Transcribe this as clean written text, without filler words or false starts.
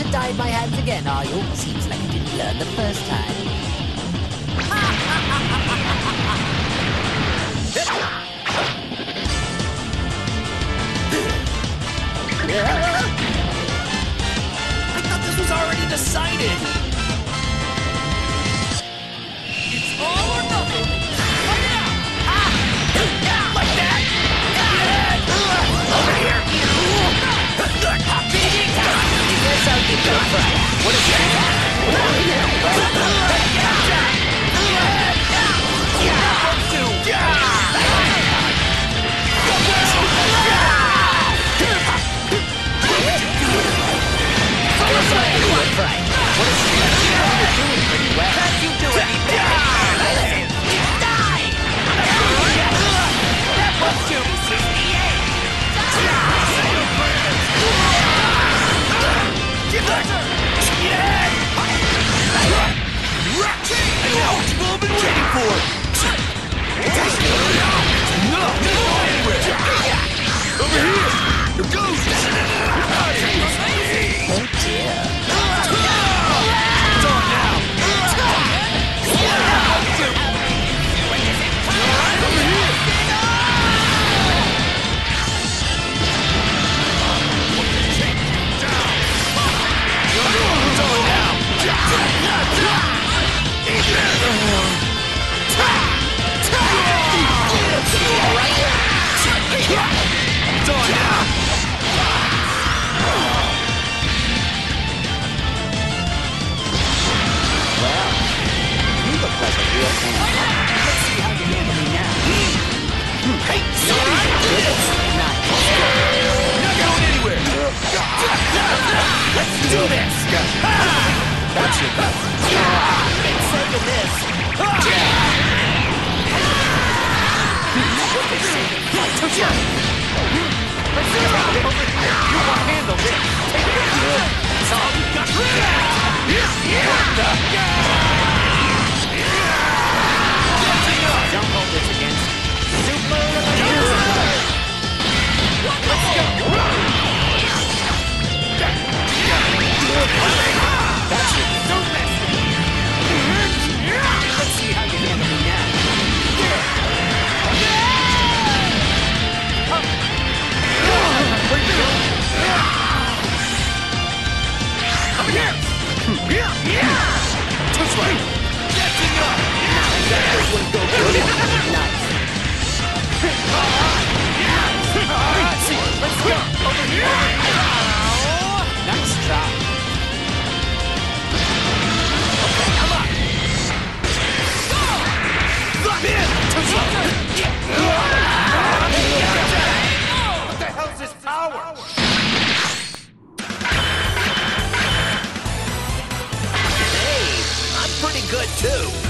tied my hands again, are you? Seems like you didn't learn the first time. I thought this was already decided. It's all or nothing. Fight it out. Like that. Over here. Guess I'll give you a fright. What is that? Hey, I'm pretty good too.